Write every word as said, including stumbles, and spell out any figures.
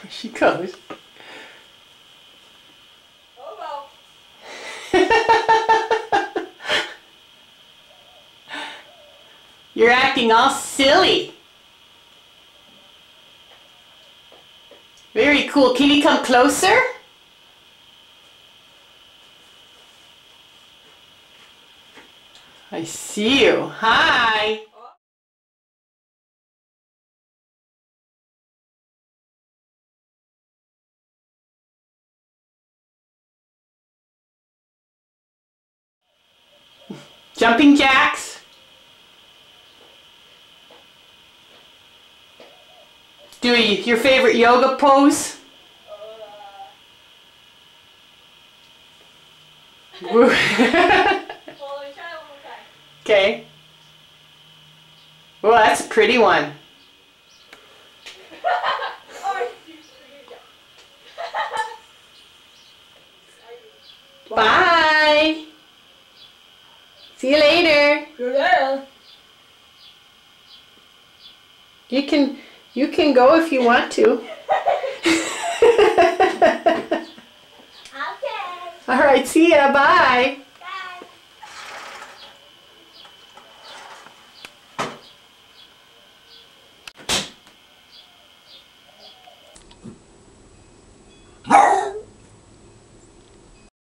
She goes. Oh well. You're acting all silly. Very cool. Can you come closer? I see you. Hi. Jumping jacks. Do your favorite yoga pose. Okay. Well, that's a pretty one. Bye. See you later. You can you can go if you want to. Okay. All right. See ya. Bye.